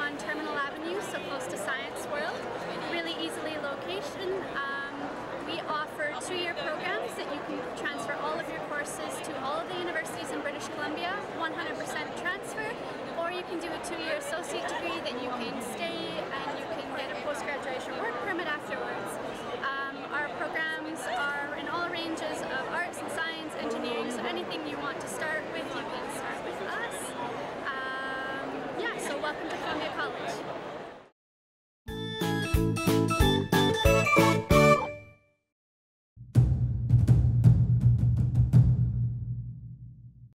on Terminal Avenue, so close to Science World. Really easily location. We offer 2-year programs that you can transfer all of your courses to all of the universities in British Columbia, 100% transfer, or you can do a 2-year associate degree that you can stay and you can get a post-graduation work permit afterwards. Our programs are in all ranges of arts and science, engineering, so anything you want to start with, you can start with us. Yeah, so welcome to Columbia College.